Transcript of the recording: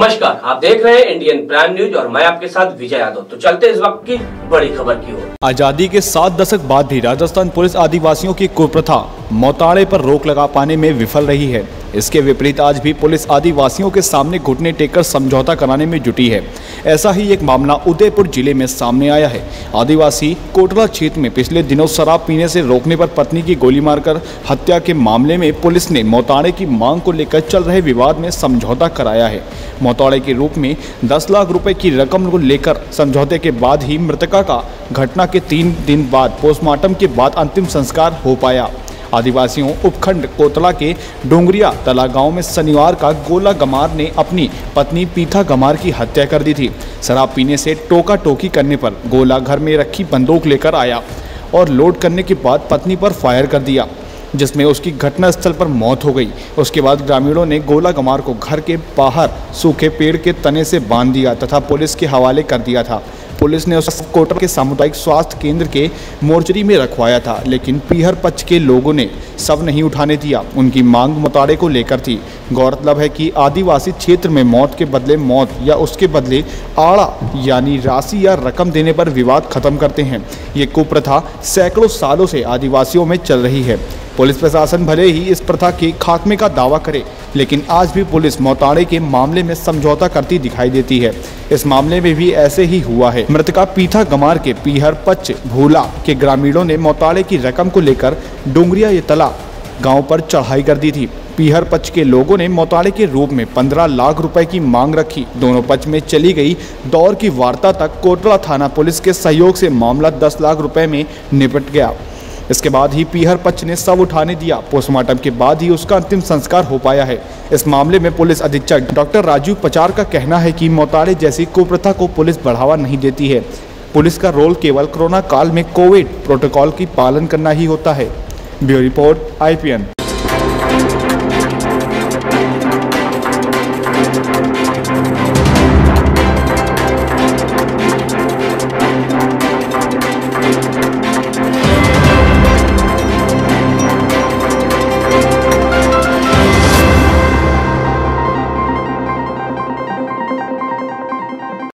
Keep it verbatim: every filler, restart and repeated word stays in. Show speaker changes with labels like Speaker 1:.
Speaker 1: नमस्कार, आप देख रहे हैं इंडियन प्राइम न्यूज और मैं आपके साथ विजय यादव। तो चलते इस वक्त की बड़ी खबर की ओर।
Speaker 2: आजादी के सात दशक बाद भी राजस्थान पुलिस आदिवासियों की कुप्रथा मौताड़े पर रोक लगा पाने में विफल रही है। इसके विपरीत आज भी पुलिस आदिवासियों के सामने घुटने टेककर समझौता कराने में जुटी है। ऐसा ही एक मामला उदयपुर जिले में सामने आया है। आदिवासी कोटला क्षेत्र में पिछले दिनों शराब पीने से रोकने पर पत्नी की गोली मारकर हत्या के मामले में पुलिस ने मौताड़े की मांग को लेकर चल रहे विवाद में समझौता कराया है। मौताड़े के रूप में दस लाख रुपए की रकम को लेकर समझौते के बाद ही मृतका का घटना के तीन दिन बाद पोस्टमार्टम के बाद अंतिम संस्कार हो पाया। आदिवासियों उपखंड कोतला के डोंगरिया तला गांव में शनिवार का गोला गमार ने अपनी पत्नी पीथा गमार की हत्या कर दी थी। शराब पीने से टोका टोकी करने पर गोला घर में रखी बंदूक लेकर आया और लोड करने के बाद पत्नी पर फायर कर दिया, जिसमें उसकी घटनास्थल पर मौत हो गई। उसके बाद ग्रामीणों ने गोला गमार को घर के बाहर सूखे पेड़ के तने से बांध दिया तथा पुलिस के हवाले कर दिया था। पुलिस ने उस कोटला के सामुदायिक स्वास्थ्य केंद्र के मोर्चरी में रखवाया था, लेकिन पीहर पक्ष के लोगों ने सब नहीं उठाने दिया। उनकी मांग मौताड़े को लेकर थी। गौरतलब है कि आदिवासी क्षेत्र में मौत के बदले मौत या उसके बदले आड़ा यानी राशि या रकम देने पर विवाद खत्म करते हैं। ये कुप्रथा सैकड़ों सालों से आदिवासियों में चल रही है। पुलिस प्रशासन भले ही इस प्रथा के खात्मे का दावा करे, लेकिन आज भी पुलिस मौताड़े के मामले में समझौता करती दिखाई देती है। इस मामले में भी ऐसे ही हुआ है। मृतका पीथा गमार के पीहर पच्च भूला के ग्रामीणों ने मौताड़े की रकम को लेकर डोंगरिया ये तला गांव पर चढ़ाई कर दी थी। पीहर पक्ष के लोगों ने मौताड़े के रूप में पंद्रह लाख रुपए की मांग रखी। दोनों पक्ष में चली गई दौर की वार्ता तक कोटला थाना पुलिस के सहयोग से मामला दस लाख रुपए में निपट गया। इसके बाद ही पीहर पक्ष ने सब उठाने दिया। पोस्टमार्टम के बाद ही उसका अंतिम संस्कार हो पाया है। इस मामले में पुलिस अधीक्षक डॉक्टर राजीव पचार का कहना है कि मौताड़े जैसी कुप्रथा को पुलिस बढ़ावा नहीं देती है। पुलिस का रोल केवल कोरोना काल में कोविड प्रोटोकॉल की पालन करना ही होता है। Bureau report I P N.